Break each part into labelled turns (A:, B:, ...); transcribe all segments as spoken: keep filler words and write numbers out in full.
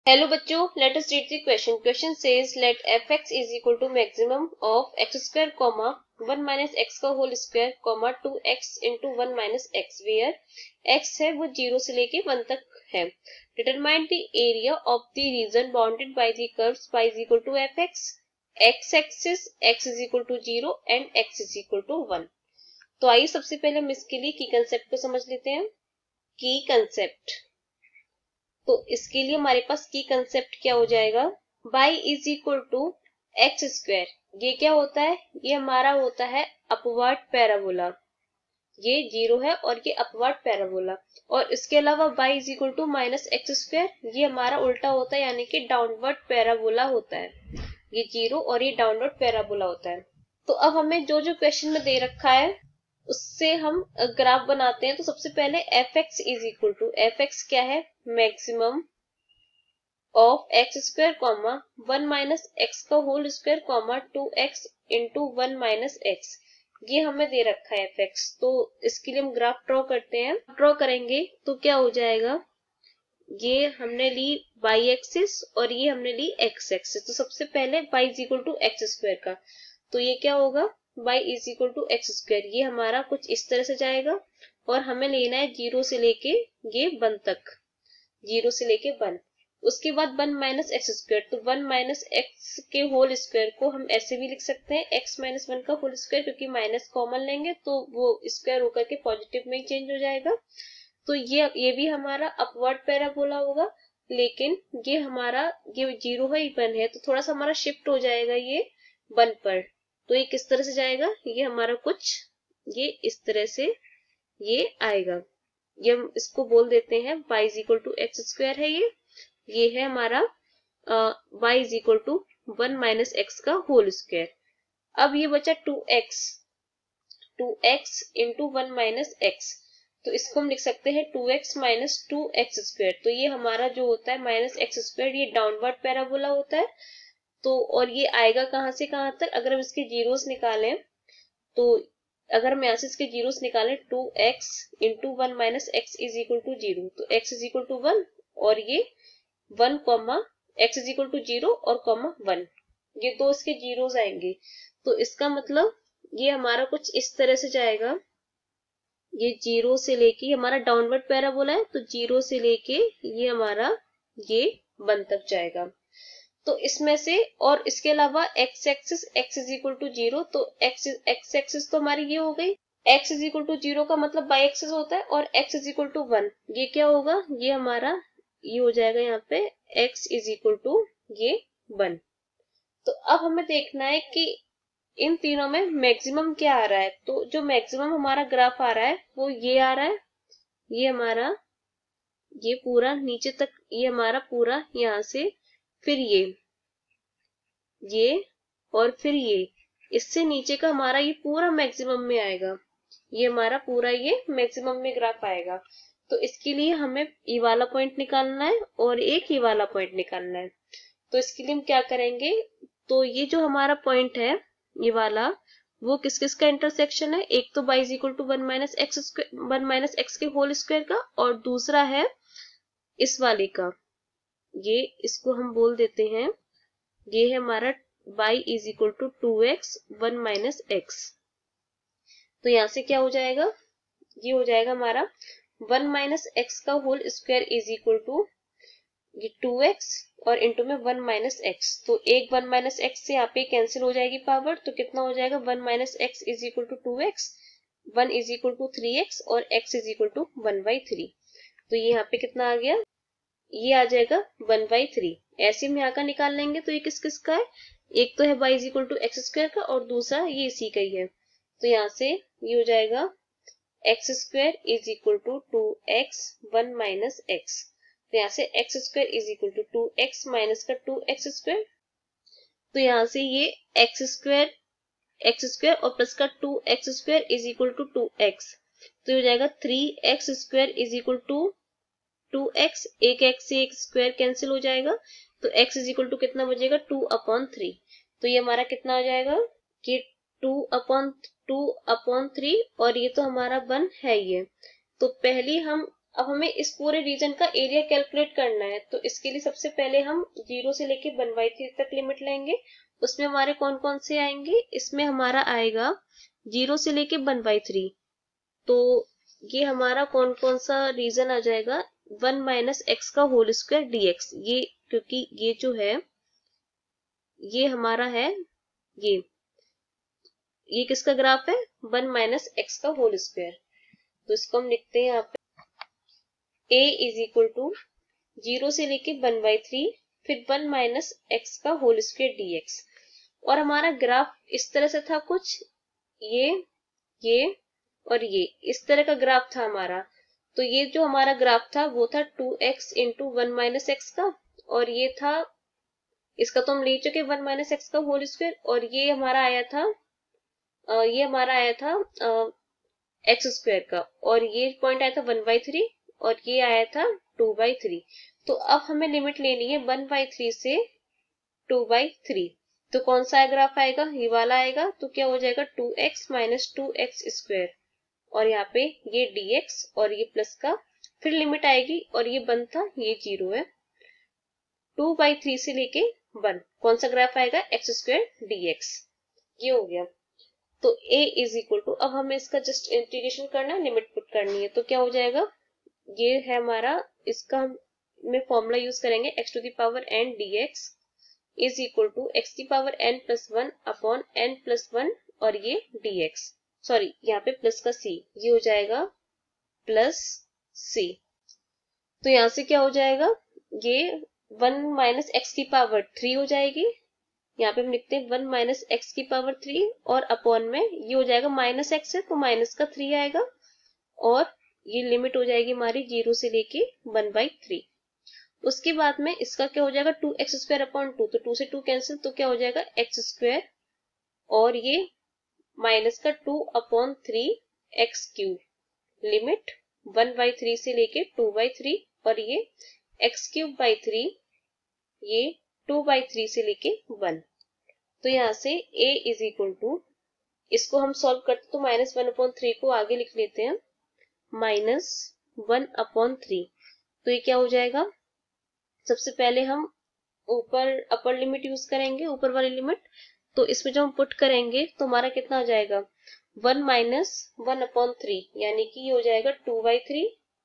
A: Hello बच्चों, let us read the question. Question says let f x is equal to maximum of x square comma one minus x का whole square comma two x into one minus x where x है वो zero से लेके one तक है. Determine the area of the region bounded by the curves y is equal to f x, x axis x is equal to zero and x is equal to one. तो आइए सबसे पहले हम इसके लिए की कंसेप्ट को समझ लेते हैं. की कंसेप्ट, तो इसके लिए हमारे पास की कंसेप्ट क्या हो जाएगा, y is equal to x square. ये क्या होता है, ये हमारा होता है अपवर्ड पैराबोला. ये जीरो है और ये अपवर्ड पैराबोला. और इसके अलावा y is equal to minus x square, ये हमारा उल्टा होता है यानी कि डाउनवर्ड पैराबोला होता है. ये जीरो और ये डाउनवर्ड पैराबोला होता है. तो अब हमें जो जो क्वेश्चन में दे रखा है उससे हम ग्राफ बनाते हैं. तो सबसे पहले f x is equal to, f x क्या है, maximum of x square comma one minus x का whole square comma two x into one minus x. ये हमें दे रखा है एफ एक्स. तो इसके लिए हम ग्राफ ड्रॉ करते हैं. ड्रॉ करेंगे तो क्या हो जाएगा, ये हमने ली वाई एक्सिस और ये हमने ली एक्स एक्सिस. तो सबसे पहले y is equal to x square का, तो ये क्या होगा, y is equal to x square. ये हमारा कुछ इस तरह से जाएगा और हमें लेना है जीरो से लेके ये वन तक, जीरो से लेके वन. उसके बाद वन माइनस एक्स स्क्वायर, तो वन माइनस एक्स के होल स्क्वायर को हम ऐसे भी लिख सकते हैं एक्स माइनस वन का होल स्क्वायर, क्योंकि माइनस कॉमन लेंगे तो वो स्क्वायर होकर के पॉजिटिव में चेंज हो जाएगा. तो ये ये भी हमारा अपवर्ड पैराबोला होगा, लेकिन ये हमारा ये जीरो है, वन है, तो थोड़ा सा हमारा शिफ्ट हो जाएगा ये वन पर. तो ये किस तरह से जाएगा, ये हमारा कुछ ये इस तरह से ये आएगा. ये हम इसको बोल देते हैं y is equal to x square है. ये ये है हमारा y is equal to one minus x का होल स्क्वायर. अब ये बचा two x, two x into one minus x. तो इसको हम लिख सकते हैं two x minus two x square. तो ये हमारा जो होता है माइनस एक्स स्क्वायर, ये डाउनवर्ड पैराबोला होता है. तो और ये आएगा कहां से कहां तक, अगर हम इसके जीरोस निकालें तो अगर हम यहाँ से इसके जीरोस निकालें two x into one minus x is equal to zero, तो x is equal to one और ये one comma x is equal to zero और कॉमा वन, ये दो इसके जीरोस आएंगे. तो इसका मतलब ये हमारा कुछ इस तरह से जाएगा. ये जीरो से लेके हमारा डाउनवर्ड पैराबोला है, तो जीरो से लेके ये हमारा ये वन तक जाएगा. तो इसमें से और इसके अलावा x axis x is equal to zero, तो x x एक्सिस तो हमारी ये हो गई. x is equal to zero का मतलब y एक्सिस होता है और x is equal to one. ये क्या होगा, ये हमारा ये हो जाएगा यहाँ पे x इज इक्वल टू ये वन. तो अब हमें देखना है कि इन तीनों में मैक्सिमम क्या आ रहा है. तो जो मैक्सिमम हमारा ग्राफ आ रहा है वो ये आ रहा है, ये हमारा ये पूरा नीचे तक, ये हमारा पूरा यहाँ से, फिर ये ये और फिर ये, इससे नीचे का हमारा ये पूरा मैक्सिमम में आएगा. ये हमारा पूरा ये मैक्सिमम में ग्राफ आएगा. तो इसके लिए हमें ये वाला पॉइंट निकालना है और एक ये वाला पॉइंट निकालना है. तो इसके लिए हम क्या करेंगे, तो ये जो हमारा पॉइंट है ये वाला, वो किस किस का इंटरसेक्शन है, एक तो y is equal to one minus x one minus x के होल स्क्वायर का, और दूसरा है इस वाले का. ये इसको हम बोल देते हैं, ये है हमारा y is equal to two x one minus x. तो यहां से क्या हो जाएगा, ये हो जाएगा हमारा वन माइनस एक्स का whole square is equal to ये टू एक्स और इंटू में वन माइनस एक्स. तो एक वन माइनस एक्स से यहाँ पे कैंसिल हो जाएगी पावर, तो कितना हो जाएगा, one minus x is equal to two x, one is equal to three x और x is equal to one by three. तो ये यहाँ पे कितना आ गया, ये आ जाएगा वन बाई थ्री. ऐसे हम यहाँ का निकाल लेंगे. तो ये किस किस का है, एक तो है y is equal to x square का और दूसरा ये इसी का ही है. तो यहाँ से ये हो जाएगा x square is equal to two x one minus x. तो यहाँ से x square is equal to two x minus का टू एक्स स्क्वायर. तो यहाँ से ये एक्स स्क्वायर एक्स स्क्वायर और प्लस का two x square is equal to two x. तो हो जाएगा three x square is equal to two x, एक x से एक स्क्वायर कैंसिल हो जाएगा. तो x इज इक्वल टू कितना बचेगा, टू अपॉन थ्री. तो ये हमारा कितना हो जाएगा कि two upon two upon three और ये तो हमारा वन है ये. तो पहले हम अब हमें इस पूरे रीजन का एरिया कैलकुलेट करना है, तो इसके लिए सबसे पहले हम जीरो से लेके वन बाई थ्री तक लिमिट लेंगे। उसमें हमारे कौन कौन से आएंगे, इसमें हमारा आएगा जीरो से लेके वन बाई थ्री, तो ये हमारा कौन कौन सा रीजन आ जाएगा, वन माइनस एक्स का होल स्क्वायर डी एक्स। ये क्योंकि ये जो है ये हमारा है, ये ये किसका ग्राफ है, वन माइनस एक्स का होल स्क्वायर। तो इसको हम लिखते हैं यहाँ पे a is equal to zero से लेके वन बाई थ्री, फिर वन माइनस एक्स का होल स्क्वायर डी एक्स। और हमारा ग्राफ इस तरह से था कुछ, ये ये और ये इस तरह का ग्राफ था हमारा। तो ये जो हमारा ग्राफ था वो था two x into one minus x का, और ये था, इसका तो हम ले चुके वन माइनस एक्स का होल स्क्वायर, और ये हमारा आया था आ, ये हमारा आया था एक्स स्क्वायर का, और ये पॉइंट आया था वन बाई थ्री, और ये आया था टू बाई थ्री। तो अब हमें लिमिट लेनी है वन बाई थ्री से टू बाई थ्री। तो कौन सा ग्राफ आएगा, ये वाला आएगा। तो क्या हो जाएगा, two x minus two x square, और यहाँ पे ये dx और ये प्लस का, फिर लिमिट आएगी, और ये वन था, ये जीरो है। टू बाई थ्री से लेके वन, कौन सा ग्राफ आएगा, एक्स स्क्वायर डी एक्स। ये हो गया। तो a इज इक्वल टू, अब हमें इसका जस्ट इंटीग्रेशन करना है, लिमिट पुट करनी है। तो क्या हो जाएगा, ये है हमारा, इसका हम फॉर्मूला यूज करेंगे, x to the power n dx is equal to x की power n plus one upon n plus one, और ये dx, सॉरी यहाँ पे प्लस का c, ये हो जाएगा प्लस c। तो यहाँ से क्या हो जाएगा, ये वन माइनस एक्स की पावर थ्री हो जाएगी। यहाँ पे हम लिखते हैं वन माइनस एक्स की पावर थ्री, और अपॉन में ये हो जाएगा माइनस एक्स है तो माइनस का थ्री आएगा, और ये लिमिट हो जाएगी हमारी जीरो से लेके वन बाई थ्री। उसके बाद में इसका क्या हो जाएगा, two x square upon two, तो टू से टू कैंसिल, तो क्या हो जाएगा एक्स स्क्वायर, और ये माइनस का two upon three x cube, limit one by three से लेके टू बाई थ्री, और ये एक्स क्यूब बाई थ्री, ये टू बाई थ्री से लेके वन। तो यहाँ से a इज इक्वल टू, इसको हम सॉल्व करते तो माइनस वन अपॉन थ्री को आगे लिख लेते हैं, माइनस वन अपॉन थ्री। तो ये क्या हो जाएगा, सबसे पहले हम ऊपर अपर लिमिट यूज करेंगे, ऊपर वाली लिमिट। तो इसमें जब हम पुट करेंगे तो हमारा कितना आ जाएगा, one minus one upon three, यानी कि ये हो जाएगा two by three,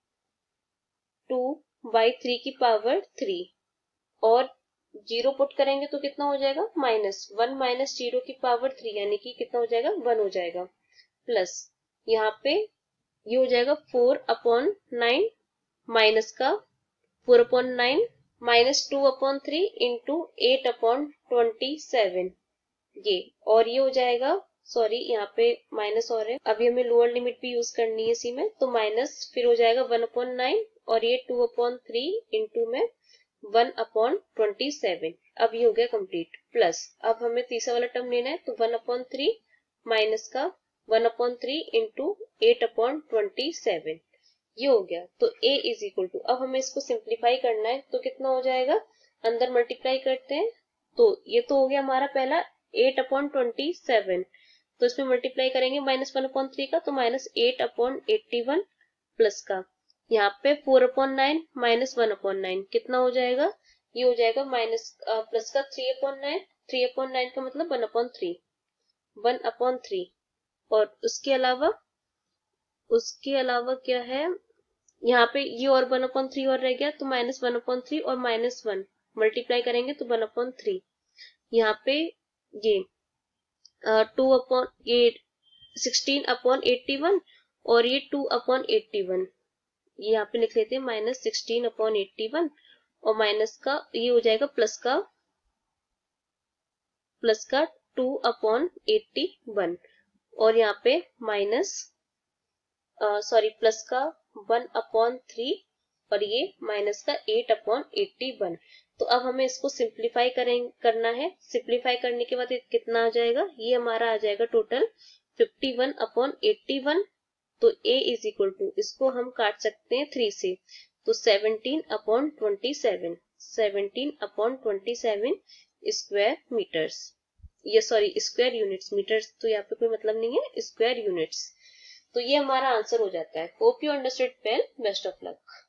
A: two by three की पावर थ्री, और जीरो पुट करेंगे तो कितना हो जाएगा, माइनस वन माइनस जीरो की पावर थ्री, यानी कि कितना हो जाएगा, वन हो जाएगा, प्लस यहाँ पे ये हो जाएगा फोर अपॉन नाइन, माइनस का four upon nine, minus two upon three into eight upon twenty seven, ये, और ये हो जाएगा, सॉरी यहाँ पे माइनस और है, अभी हमें लोअर लिमिट भी यूज करनी है इसी में। तो माइनस फिर हो जाएगा वन अपॉन नाइन, और ये टू अपॉन थ्री इंटू में वन अपॉन ट्वेंटी सेवन। अब ये हो गया कंप्लीट, प्लस अब हमें तीसरा वाला टर्म लेना है, तो वन अपॉन थ्री माइनस का one upon three into eight upon twenty seven, ये हो गया। तो a इज इक्वल टू, अब हमें इसको सिंप्लीफाई करना है, तो कितना हो जाएगा, अंदर मल्टीप्लाई करते हैं, तो ये तो हो गया हमारा पहला एट अपॉन ट्वेंटी सेवन, तो इसमें मल्टीप्लाई करेंगे माइनस वन अपॉन थ्री का, तो minus eight upon eighty one, plus का यहाँ पे four upon nine minus one upon nine, कितना हो जाएगा, ये हो जाएगा माइनस प्लस का three upon nine, three upon nine का मतलब one upon three, one upon three, और उसके अलावा उसके अलावा क्या है, यहाँ पे ये और वन अपॉन थ्री और रह गया, तो माइनस वन अपॉन थ्री और माइनस वन मल्टीप्लाई करेंगे तो वन अपॉन थ्री, यहाँ पे ये टू अपॉन ये सिक्सटीन अपॉन एट्टी वन, और ये टू अपॉन एट्टी वन, ये यहाँ पे लिख लेते हैं minus sixteen upon eighty one, और माइनस का ये हो जाएगा प्लस का प्लस का टू अपॉन एट्टी वन, और यहाँ पे माइनस सॉरी प्लस का वन अपॉन थ्री, और ये माइनस का एट अपॉन एट्टी वन। तो अब हमें इसको सिंप्लीफाई करें करना है, सिंप्लीफाई करने के बाद कितना आ जाएगा, ये हमारा आ जाएगा total fifty one upon eighty one. तो a इज इक्वल टू, इसको हम काट सकते हैं थ्री से, तो seventeen upon twenty seven, seventeen upon twenty seven square metres, ये सॉरी स्क्वायर यूनिट्स, मीटर्स तो यहाँ पे कोई मतलब नहीं है, स्क्वायर यूनिट्स। तो ये हमारा आंसर हो जाता है। Hope you understood well, best of luck.